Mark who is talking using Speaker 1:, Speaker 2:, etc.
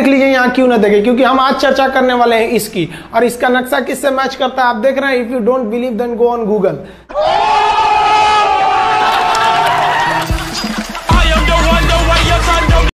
Speaker 1: लीजिए यहाँ क्यों ना देखें, क्योंकि हम आज चर्चा करने वाले हैं इसकी, और इसका नक्शा किससे मैच करता है आप देख रहे हैं। If you don't believe then go on Google.